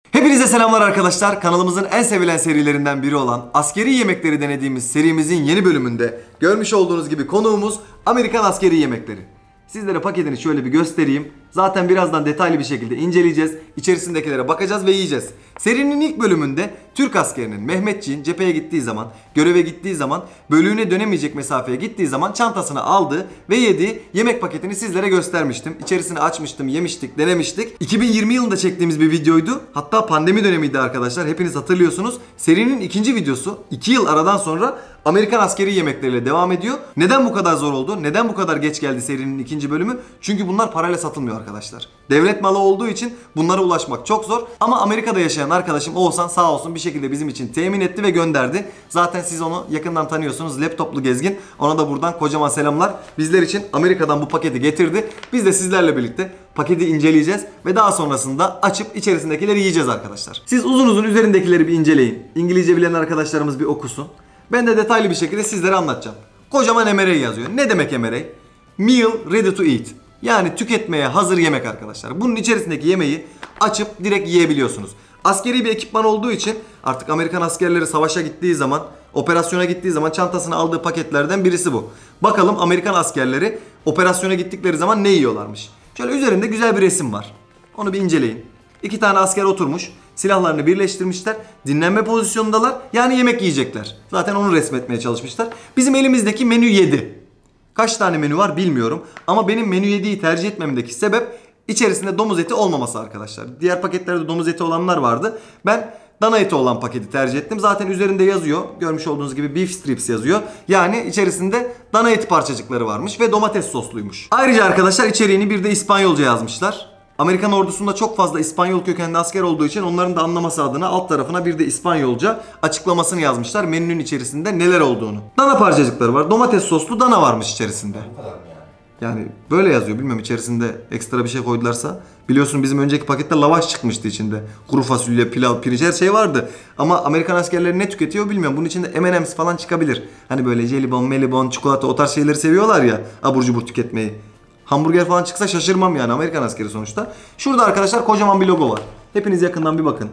Hepinize selamlar arkadaşlar. Kanalımızın en sevilen serilerinden biri olan askeri yemekleri denediğimiz serimizin yeni bölümünde görmüş olduğunuz gibi konuğumuz Amerikan askeri yemekleri. Sizlere paketini şöyle bir göstereyim. Zaten birazdan detaylı bir şekilde inceleyeceğiz. İçerisindekilere bakacağız ve yiyeceğiz. Serinin ilk bölümünde Türk askerinin Mehmetçiğin cepheye gittiği zaman, göreve gittiği zaman, bölüğüne dönemeyecek mesafeye gittiği zaman çantasına aldığı ve yediği yemek paketini sizlere göstermiştim. İçerisini açmıştım, yemiştik, denemiştik. 2020 yılında çektiğimiz bir videoydu. Hatta pandemi dönemiydi arkadaşlar. Hepiniz hatırlıyorsunuz. Serinin ikinci videosu 2 yıl aradan sonra Amerikan askeri yemekleriyle devam ediyor. Neden bu kadar zor oldu? Neden bu kadar geç geldi serinin ikinci bölümü? Çünkü bunlar parayla satılmıyor arkadaşlar. Devlet malı olduğu için bunlara ulaşmak çok zor. Ama Amerika'da yaşayan arkadaşım Oğuzhan sağ olsun bir şekilde bizim için temin etti ve gönderdi. Zaten siz onu yakından tanıyorsunuz. Laptoplu gezgin. Ona da buradan kocaman selamlar. Bizler için Amerika'dan bu paketi getirdi. Biz de sizlerle birlikte paketi inceleyeceğiz ve daha sonrasında açıp içerisindekileri yiyeceğiz arkadaşlar. Siz uzun uzun üzerindekileri bir inceleyin. İngilizce bilen arkadaşlarımız bir okusun. Ben de detaylı bir şekilde sizlere anlatacağım. Kocaman MRE yazıyor. Ne demek MRE? Meal Ready to Eat. Yani tüketmeye hazır yemek arkadaşlar. Bunun içerisindeki yemeği açıp direkt yiyebiliyorsunuz. Askeri bir ekipman olduğu için artık Amerikan askerleri savaşa gittiği zaman, operasyona gittiği zaman çantasına aldığı paketlerden birisi bu. Bakalım Amerikan askerleri operasyona gittikleri zaman ne yiyorlarmış. Şöyle üzerinde güzel bir resim var. Onu bir inceleyin. 2 tane asker oturmuş. Silahlarını birleştirmişler. Dinlenme pozisyonundalar. Yani yemek yiyecekler. Zaten onu resmetmeye çalışmışlar. Bizim elimizdeki menü 7. Kaç tane menü var bilmiyorum. Ama benim menü 7'yi tercih etmemdeki sebep içerisinde domuz eti olmaması arkadaşlar. Diğer paketlerde domuz eti olanlar vardı. Ben dana eti olan paketi tercih ettim. Zaten üzerinde yazıyor. Görmüş olduğunuz gibi beef strips yazıyor. Yani içerisinde dana eti parçacıkları varmış ve domates sosluymuş. Ayrıca arkadaşlar içeriğini bir de İspanyolca yazmışlar. Amerikan ordusunda çok fazla İspanyol kökenli asker olduğu için onların da anlaması adına alt tarafına bir de İspanyolca açıklamasını yazmışlar menünün içerisinde neler olduğunu. Dana parçacıkları var. Domates soslu dana varmış içerisinde. Bu kadar mı Yani böyle yazıyor. Bilmiyorum içerisinde ekstra bir şey koydularsa. Biliyorsun bizim önceki pakette lavaş çıkmıştı içinde. Kuru fasulye, pilav, pirinç her şey vardı. Ama Amerikan askerleri ne tüketiyor bilmiyorum. Bunun içinde M&M's falan çıkabilir. Hani böyle jelibon, melibon, çikolata o tarz şeyleri seviyorlar ya. Abur cubur tüketmeyi. Hamburger falan çıksa şaşırmam yani Amerikan askeri sonuçta. Şurada arkadaşlar kocaman bir logo var. Hepiniz yakından bir bakın.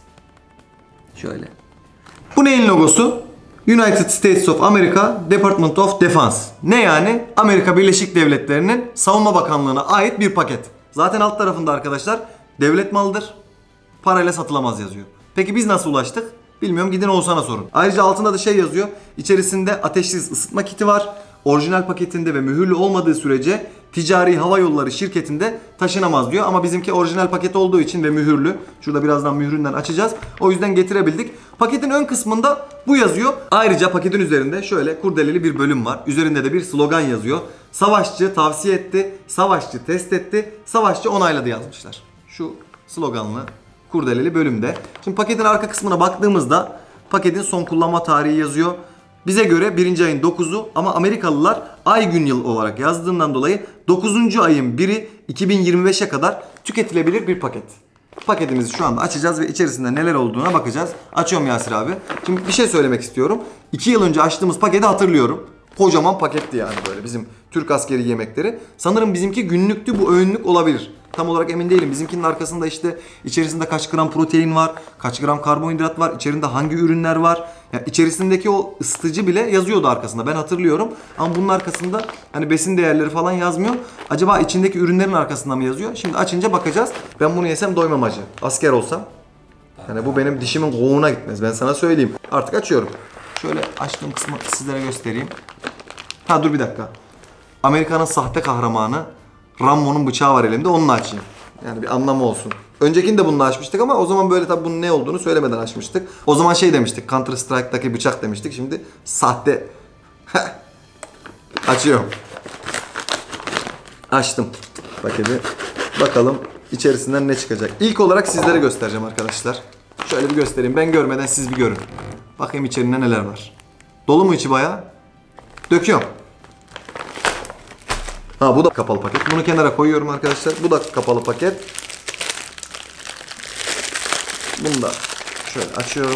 Şöyle. Bu neyin logosu? United States of America Department of Defense. Ne yani? Amerika Birleşik Devletleri'nin Savunma Bakanlığı'na ait bir paket. Zaten alt tarafında arkadaşlar devlet malıdır. Parayla satılamaz yazıyor. Peki biz nasıl ulaştık? Bilmiyorum, gidin Oğuzhan'a sorun. Ayrıca altında da şey yazıyor. İçerisinde ateşsiz ısıtma kiti var. Orijinal paketinde ve mühürlü olmadığı sürece ticari hava yolları şirketinde taşınamaz diyor. Ama bizimki orijinal paket olduğu için ve mühürlü. Şurada birazdan mühründen açacağız. O yüzden getirebildik. Paketin ön kısmında bu yazıyor. Ayrıca paketin üzerinde şöyle kurdeleli bir bölüm var. Üzerinde de bir slogan yazıyor. Savaşçı tavsiye etti, savaşçı test etti, savaşçı onayladı yazmışlar. Şu sloganlı kurdeleli bölümde. Şimdi paketin arka kısmına baktığımızda paketin son kullanma tarihi yazıyor. Bize göre 1. ayın 9'u ama Amerikalılar ay gün yıl olarak yazdığından dolayı 9. ayın 1'i 2025'e kadar tüketilebilir bir paket. Paketimizi şu anda açacağız ve içerisinde neler olduğuna bakacağız. Açıyorum Yasir abi. Şimdi bir şey söylemek istiyorum. 2 yıl önce açtığımız paketi hatırlıyorum. Kocaman paketti yani böyle bizim Türk askeri yemekleri. Sanırım bizimki günlüktü, bu öğünlük olabilir. Tam olarak emin değilim. Bizimkinin arkasında işte içerisinde kaç gram protein var, kaç gram karbonhidrat var, içerisinde hangi ürünler var. Yani içerisindeki o ısıtıcı bile yazıyordu arkasında. Ben hatırlıyorum. Ama bunun arkasında hani besin değerleri falan yazmıyor. Acaba içindeki ürünlerin arkasında mı yazıyor? Şimdi açınca bakacağız. Ben bunu yesem doymam acı. Asker olsam. Yani bu benim dişimin kovuğuna gitmez. Ben sana söyleyeyim. Artık açıyorum. Şöyle açtığım kısmı sizlere göstereyim. Ha dur bir dakika. Amerika'nın sahte kahramanı Rambo'nun bıçağı var elimde, onunla açayım. Yani bir anlamı olsun. Öncekini de bununla açmıştık ama o zaman böyle tabi bunun ne olduğunu söylemeden açmıştık. O zaman şey demiştik, Counter Strike'daki bıçak demiştik. Şimdi sahte. Açıyorum. Açtım paketi. Bakalım içerisinden ne çıkacak. İlk olarak sizlere göstereceğim arkadaşlar. Şöyle bir göstereyim. Ben görmeden siz bir görün. Bakayım içerinde neler var. Dolu mu içi bayağı? Döküyorum. Ha bu da kapalı paket. Bunu kenara koyuyorum arkadaşlar. Bu da kapalı paket. Bunu da şöyle açıyorum.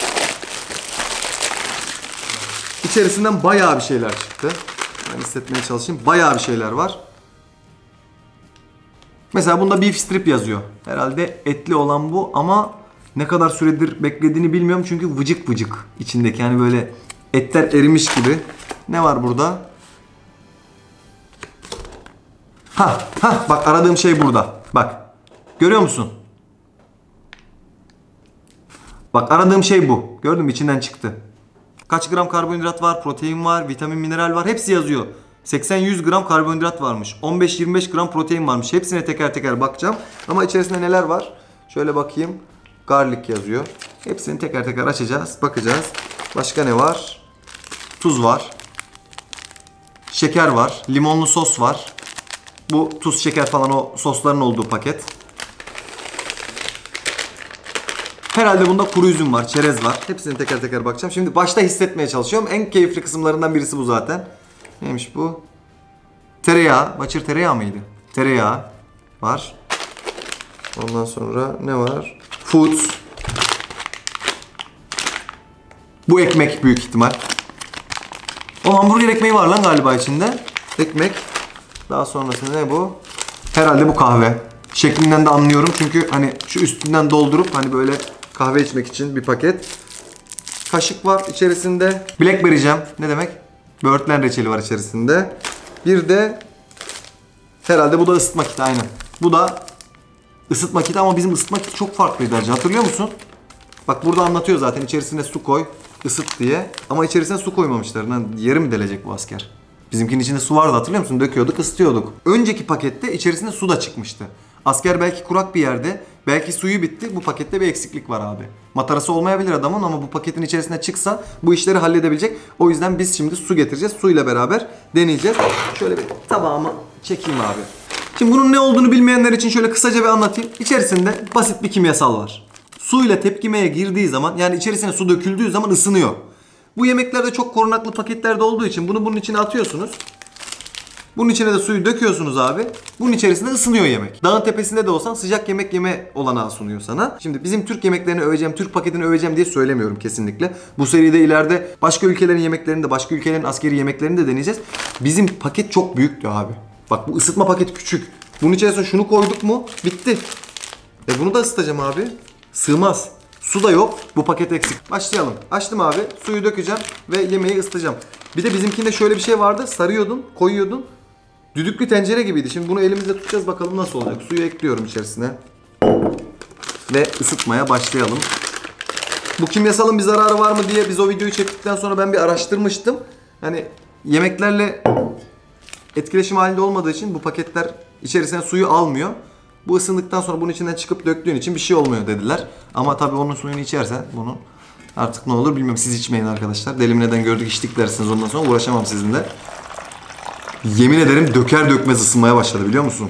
İçerisinden bayağı bir şeyler çıktı. Ben hissetmeye çalışayım. Bayağı bir şeyler var. Mesela bunda beef strip yazıyor. Herhalde etli olan bu ama Ne kadar süredir beklediğini bilmiyorum çünkü vıcık vıcık içindeki, yani böyle etler erimiş gibi. Ne var burada? Bak aradığım şey burada. Bak. Görüyor musun? Bak aradığım şey bu. Gördün mü? İçinden çıktı. Kaç gram karbonhidrat var, protein var, vitamin, mineral var. Hepsi yazıyor. 80-100 gram karbonhidrat varmış. 15-25 gram protein varmış. Hepsine teker teker bakacağım. Ama içerisinde neler var? Şöyle bakayım. Garlic yazıyor. Hepsini teker teker açacağız. Bakacağız. Başka ne var? Tuz var. Şeker var. Limonlu sos var. Bu tuz, şeker falan o sosların olduğu paket. Herhalde bunda kuru üzüm var, çerez var. Hepsini teker teker bakacağım. Şimdi başta hissetmeye çalışıyorum. En keyifli kısımlarından birisi bu zaten. Neymiş bu? Tereyağı. Başır tereyağı mıydı? Tereyağı var. Ondan sonra ne var? Foods. Bu ekmek büyük ihtimal. O hamburger ekmeği var lan galiba içinde. Ekmek. Daha sonrasında ne bu? Herhalde bu kahve. Şeklinden de anlıyorum çünkü hani şu üstünden doldurup hani böyle kahve içmek için bir paket. Kaşık var içerisinde. Blackberry jam. Ne demek? Böğürtlen reçeli var içerisinde. Bir de herhalde bu da ısıtma kiti, aynen. Bu da ısıtma kiti ama bizim ısıtma kiti çok farklıydı Hacı. Hatırlıyor musun? Bak burada anlatıyor zaten, içerisine su koy, ısıt diye. Ama içerisine su koymamışlar. Lan yeri mi delecek bu asker? Bizimkinin içinde su vardı, hatırlıyor musun? Döküyorduk, ısıtıyorduk. Önceki pakette içerisinde su da çıkmıştı. Asker belki kurak bir yerde, belki suyu bitti. Bu pakette bir eksiklik var abi. Matarası olmayabilir adamın ama bu paketin içerisine çıksa bu işleri halledebilecek. O yüzden biz şimdi su getireceğiz. Suyla beraber deneyeceğiz. Şöyle bir tabağıma çekeyim abi. Şimdi bunun ne olduğunu bilmeyenler için şöyle kısaca bir anlatayım. İçerisinde basit bir kimyasal var. Suyla tepkimeye girdiği zaman, yani içerisine su döküldüğü zaman ısınıyor. Bu yemeklerde çok korunaklı paketlerde olduğu için bunu bunun içine atıyorsunuz. Bunun içine de suyu döküyorsunuz abi. Bunun içerisinde ısınıyor yemek. Dağın tepesinde de olsan sıcak yemek yeme olanağı sunuyor sana. Şimdi bizim Türk yemeklerini öveceğim, Türk paketini öveceğim diye söylemiyorum kesinlikle. Bu seride ileride başka ülkelerin yemeklerini de, başka ülkelerin askeri yemeklerini de deneyeceğiz. Bizim paket çok büyüktü abi. Bak bu ısıtma paketi küçük. Bunun içerisine şunu koyduk mu bitti. Bunu da ısıtacağım abi. Sığmaz. Su da yok. Bu paket eksik. Başlayalım. Açtım abi. Suyu dökeceğim ve yemeği ısıtacağım. Bir de bizimkinde şöyle bir şey vardı. Sarıyordun, koyuyordun. Düdüklü tencere gibiydi. Şimdi bunu elimizle tutacağız, bakalım nasıl olacak. Suyu ekliyorum içerisine. Ve ısıtmaya başlayalım. Bu kimyasalın bir zararı var mı diye biz o videoyu çektikten sonra ben bir araştırmıştım. Hani yemeklerle etkileşim halinde olmadığı için bu paketler içerisine suyu almıyor. Bu ısındıktan sonra bunun içinden çıkıp döktüğün için bir şey olmuyor dediler. Ama tabii onun suyunu içersen bunun artık ne olur bilmiyorum. Siz içmeyin arkadaşlar. Deli mi neden gördük içtik dersiniz, ondan sonra uğraşamam sizinle. Yemin ederim döker dökmez ısınmaya başladı, biliyor musun?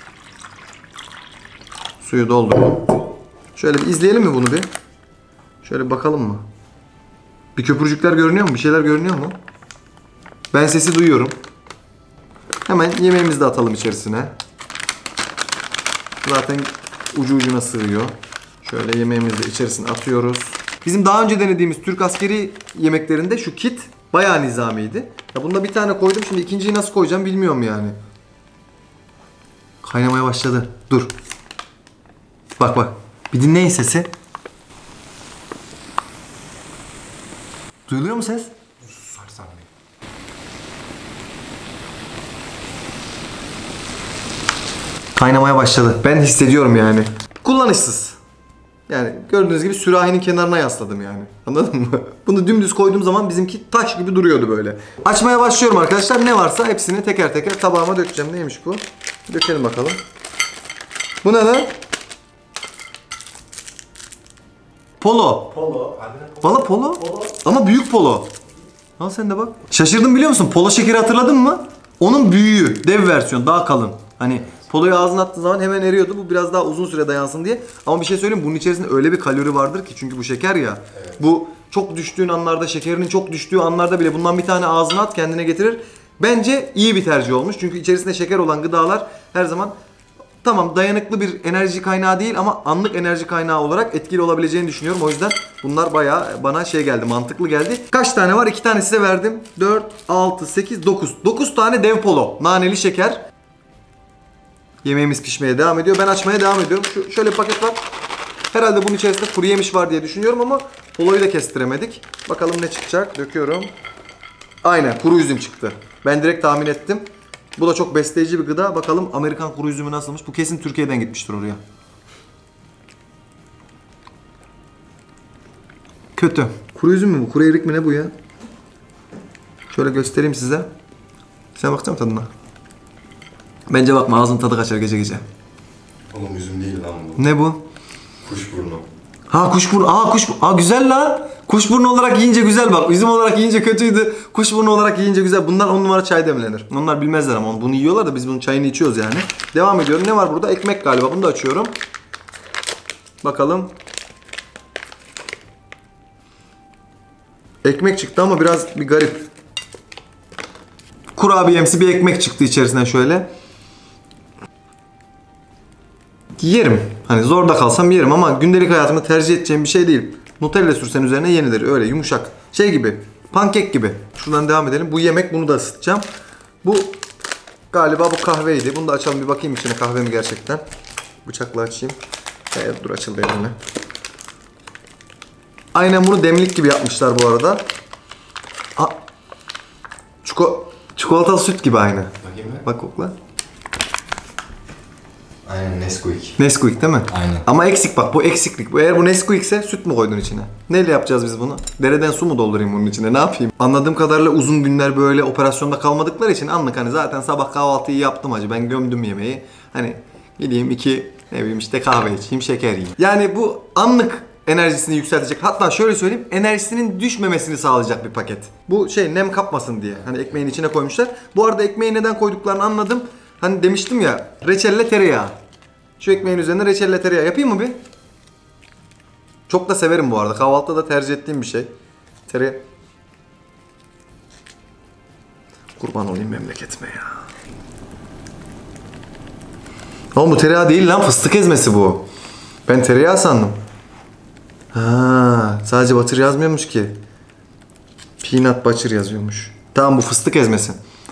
Suyu doldurdum. Şöyle bir izleyelim mi bunu bir? Şöyle bir bakalım mı? Bir köpürcükler görünüyor mu? Bir şeyler görünüyor mu? Ben sesi duyuyorum. Hemen yemeğimizi de atalım içerisine. Zaten ucu ucuna sığıyor. Şöyle yemeğimizi de içerisine atıyoruz. Bizim daha önce denediğimiz Türk askeri yemeklerinde şu kit bayağı nizamiydi. Ya bunda bir tane koydum, şimdi ikinciyi nasıl koyacağım bilmiyorum yani. Kaynamaya başladı. Dur. Bak bak. Bir dinleyin sesi. Duyuluyor mu ses? Kaynamaya başladı. Ben hissediyorum yani. Kullanışsız. Yani gördüğünüz gibi sürahinin kenarına yasladım yani. Anladın mı? Bunu dümdüz koyduğum zaman bizimki taş gibi duruyordu böyle. Açmaya başlıyorum arkadaşlar. Ne varsa hepsini teker teker tabağıma dökeceğim. Neymiş bu? Dökelim bakalım. Bu ne lan? Polo. Polo. Valla polo. Ama büyük polo. Al sen de bak. Şaşırdım biliyor musun? Polo şekeri hatırladın mı? Onun büyüğü. Dev versiyon. Daha kalın. Hani poloyu ağzına attığın zaman hemen eriyordu. Bu biraz daha uzun süre dayansın diye. Ama bir şey söyleyeyim, bunun içerisinde öyle bir kalori vardır ki, çünkü bu şeker ya. Evet. Bu çok düştüğün anlarda, şekerinin çok düştüğü anlarda bile bundan bir tane ağzına at, kendine getirir. Bence iyi bir tercih olmuş. Çünkü içerisinde şeker olan gıdalar her zaman tamam dayanıklı bir enerji kaynağı değil ama anlık enerji kaynağı olarak etkili olabileceğini düşünüyorum. O yüzden bunlar bayağı bana şey geldi, mantıklı geldi. Kaç tane var? 2 tane size verdim. 4, 6, 8, 9. 9 tane dev polo. Naneli şeker. Yemeğimiz pişmeye devam ediyor. Ben açmaya devam ediyorum. Şöyle bir paket var. Herhalde bunun içerisinde kuru yemiş var diye düşünüyorum ama olayı da kestiremedik. Bakalım ne çıkacak. Döküyorum. Aynen kuru üzüm çıktı. Ben direkt tahmin ettim. Bu da çok besleyici bir gıda. Bakalım Amerikan kuru üzümü nasılmış? Bu kesin Türkiye'den gitmiştir oraya. Kötü. Kuru üzüm mü bu? Kuru erik mi ne bu ya? Şöyle göstereyim size. Sen bakacak mısın tadına? Bence bakma, ağzın tadı kaçar gece gece. Oğlum üzüm değil lan bu. Ne bu? Kuşburnu. Ha kuşburnu. Aa güzel lan. Kuşburnu olarak yiyince güzel bak. Üzüm olarak yiyince kötüydü. Kuşburnu olarak yiyince güzel. Bundan 10 numara çay demlenir. Onlar bilmezler ama bunu yiyorlar da biz bunun çayını içiyoruz yani. Devam ediyorum. Ne var burada? Ekmek galiba. Bunu da açıyorum. Bakalım. Ekmek çıktı ama biraz bir garip. Kurabiyemsi bir ekmek çıktı içerisinden şöyle. Yerim. Hani zorda kalsam yerim ama gündelik hayatımda tercih edeceğim bir şey değil. Nutella sürsen üzerine yenilir. Öyle yumuşak. Şey gibi. Pankek gibi. Şuradan devam edelim. Bu yemek, bunu da ısıtacağım. Bu galiba bu kahveydi. Bunu da açalım bir bakayım içine, kahve mi gerçekten. Bıçakla açayım. Evet dur, açıldı eline. Aynen bunu demlik gibi yapmışlar bu arada. Çikolatalı süt gibi aynı. Bakayım mı? Bak kokla. Aynen Nesquik. Nesquik değil mi? Aynen. Ama eksik bak, bu eksiklik. Eğer bu Nesquik ise süt mü koydun içine? Neyle yapacağız biz bunu? Dereden su mu doldurayım bunun içine? Ne yapayım? Anladığım kadarıyla uzun günler böyle operasyonda kalmadıkları için anlık hani zaten sabah kahvaltıyı yaptım hacı. Ben gömdüm yemeği. Hani gideyim ne bileyim işte kahve içeyim, şeker yiyeyim. Yani bu anlık enerjisini yükseltecek. Hatta şöyle söyleyeyim, enerjisinin düşmemesini sağlayacak bir paket. Bu nem kapmasın diye. Hani ekmeğin içine koymuşlar. Bu arada ekmeği neden koyduklarını anladım. Hani demiştim ya, reçelle tereyağı. Şu ekmeğin üzerine reçelle tereyağı yapayım mı bir? Çok da severim bu arada. Kahvaltıda da tercih ettiğim bir şey. Tereyağı. Kurban olayım memleketime ya. Oğlum bu tereyağı değil lan, fıstık ezmesi bu. Ben tereyağı sandım. Ha, sadece butter yazmıyormuş ki. Peanut butter yazıyormuş. Tamam, bu fıstık ezmesi.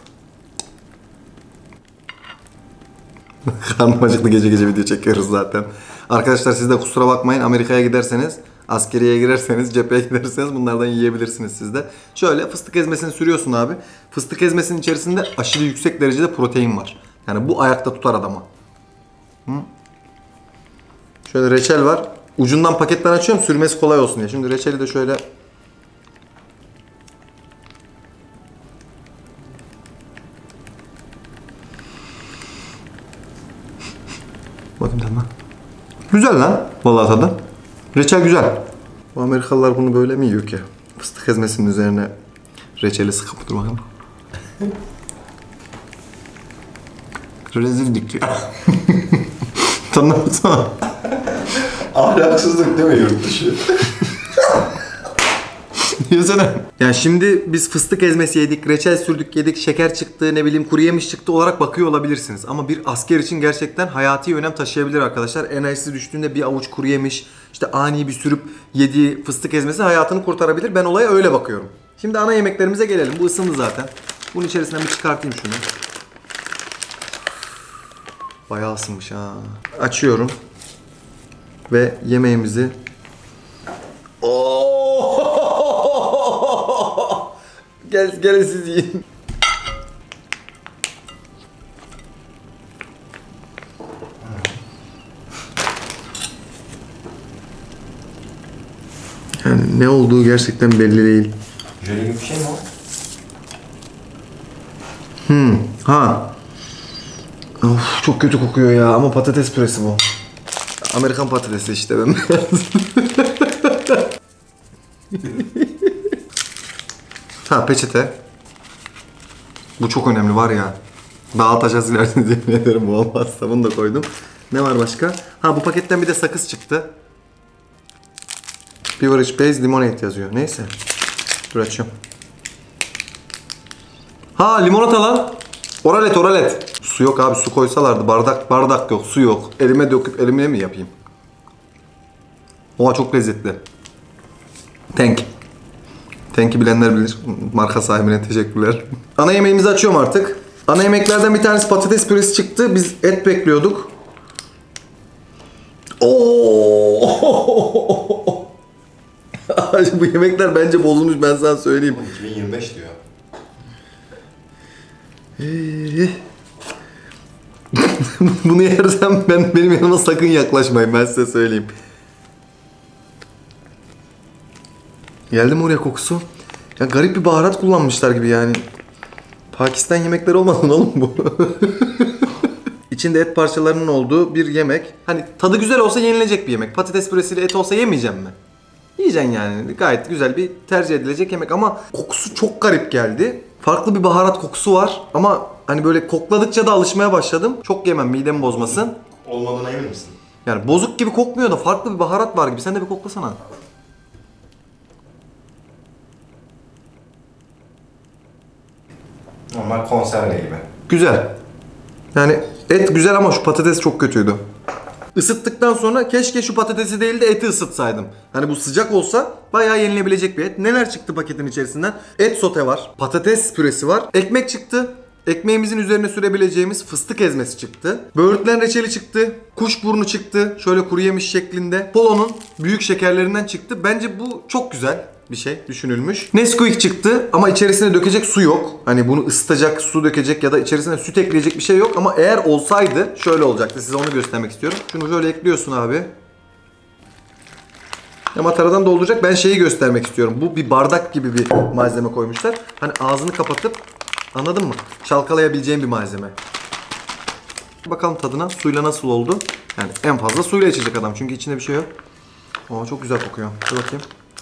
Karnım acıktı, gece gece video çekiyoruz zaten. Arkadaşlar siz de kusura bakmayın, Amerika'ya giderseniz, askeriye girerseniz, cepheye giderseniz bunlardan yiyebilirsiniz siz de. Şöyle fıstık ezmesini sürüyorsun abi. Fıstık ezmesinin içerisinde aşırı yüksek derecede protein var. Yani bu ayakta tutar adamı. Şöyle reçel var. Ucundan paketten açıyorum sürmesi kolay olsun diye. Şimdi reçeli de şöyle... Bakın tamam. Güzel lan. Vallahi tadı. Reçel güzel. Bu Amerikalılar bunu böyle mi yiyor ki? Fıstık ezmesinin üzerine reçeli sıkıp dur bakalım. Rezillik ya. Tanımasana. Ahlaksızlık değil mi yurt dışı? Yesene. Yani şimdi biz fıstık ezmesi yedik, reçel sürdük yedik, şeker çıktı, ne bileyim kuru yemiş çıktı olarak bakıyor olabilirsiniz. Ama bir asker için gerçekten hayati önem taşıyabilir arkadaşlar. Enerjisi düştüğünde bir avuç kuru yemiş, işte ani bir sürüp yediği fıstık ezmesi hayatını kurtarabilir. Ben olaya öyle bakıyorum. Şimdi ana yemeklerimize gelelim. Bu ısındı zaten. Bunun içerisinden bir çıkartayım şunu. Bayağı ısınmış ha. Açıyorum. Ve yemeğimizi... Gelin siz yiyin. Yani ne olduğu gerçekten belli değil. Jöle gibi bir şey mi o? Ha. Of, çok kötü kokuyor ya ama patates püresi bu. Amerikan patatesi işte ben. Ha, peçete. Bu çok önemli var ya. Dağıtacağız ilerisinde yemin ederim, bu olmazsa bunu da koydum. Ne var başka? Ha, bu paketten bir de sakız çıktı. Beverage Base Lemonade yazıyor. Neyse. Dur açıyorum. Ha, limonata lan. Oralet. Su yok abi, su koysalardı. Bardak yok, su yok. Elime döküp elime mi yapayım? Oha, çok lezzetli. Tank'i bilenler bilir. Marka sahibine teşekkürler. Ana yemeğimizi açıyorum artık. Ana yemeklerden bir tanesi patates püresi çıktı. Biz et bekliyorduk. Oo! Bu yemekler bence bozulmuş, ben sana söyleyeyim. 2025 diyor. Bunu yersem benim yanıma sakın yaklaşmayın, ben size söyleyeyim. Geldi mi oraya kokusu? Ya garip bir baharat kullanmışlar gibi yani. Pakistan yemekleri olmasın oğlum bu. İçinde et parçalarının olduğu bir yemek. Hani tadı güzel olsa yenilecek bir yemek. Patates püresiyle et olsa yemeyeceğim mi? Yiyeceksin yani. Gayet güzel bir tercih edilecek yemek ama kokusu çok garip geldi. Farklı bir baharat kokusu var ama hani böyle kokladıkça da alışmaya başladım. Çok yemem, midemi bozmasın. Olmadığına emin misin? Yani bozuk gibi kokmuyor da farklı bir baharat var gibi. Sen de bir koklasana. Normal konserve gibi. Güzel. Yani et güzel ama şu patates çok kötüydü. Isıttıktan sonra keşke şu patatesi değil de eti ısıtsaydım. Hani bu sıcak olsa bayağı yenilebilecek bir et. Neler çıktı paketin içerisinden? Et sote var, patates püresi var, ekmek çıktı. Ekmeğimizin üzerine sürebileceğimiz fıstık ezmesi çıktı. Böğürtlen reçeli çıktı. Kuşburnu çıktı. Şöyle kuru yemiş şeklinde. Polo'nun büyük şekerlerinden çıktı. Bence bu çok güzel bir şey düşünülmüş. Nesquik çıktı ama içerisine dökecek su yok. Hani bunu ısıtacak, su dökecek ya da içerisine süt ekleyecek bir şey yok. Ama eğer olsaydı şöyle olacaktı. Size onu göstermek istiyorum. Şunu şöyle ekliyorsun abi. Mataradan dolduracak. Ben şeyi göstermek istiyorum. Bu bir bardak gibi bir malzeme koymuşlar. Hani ağzını kapatıp, anladın mı? Çalkalayabileceğim bir malzeme. Bakalım tadına, suyla nasıl oldu? Yani en fazla suyla içecek adam çünkü içinde bir şey yok. Aa, çok güzel kokuyor. Dur bakayım.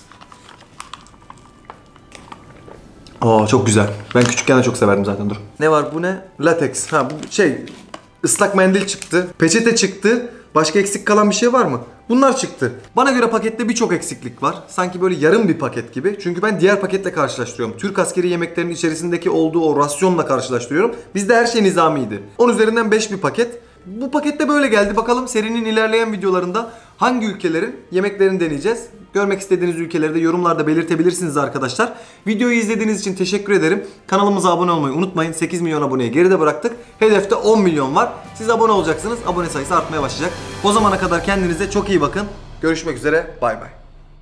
Aa, çok güzel. Ben küçükken de çok severdim zaten, dur. Ne var bu, ne? Latex. Ha, bu şey, ıslak mendil çıktı. Peçete çıktı. Başka eksik kalan bir şey var mı? Bunlar çıktı. Bana göre pakette birçok eksiklik var. Sanki böyle yarım bir paket gibi. Çünkü ben diğer paketle karşılaştırıyorum. Türk askeri yemeklerinin içerisindeki olduğu o rasyonla karşılaştırıyorum. Bizde her şey nizamiydi. 10 üzerinden 5 bir paket. Bu pakette böyle geldi. Bakalım serinin ilerleyen videolarında hangi ülkelerin yemeklerini deneyeceğiz. Görmek istediğiniz ülkeleri de yorumlarda belirtebilirsiniz arkadaşlar. Videoyu izlediğiniz için teşekkür ederim. Kanalımıza abone olmayı unutmayın. 8 milyon aboneyi geride bıraktık. Hedefte 10 milyon var. Siz abone olacaksınız. Abone sayısı artmaya başlayacak. O zamana kadar kendinize çok iyi bakın. Görüşmek üzere. Bay bay.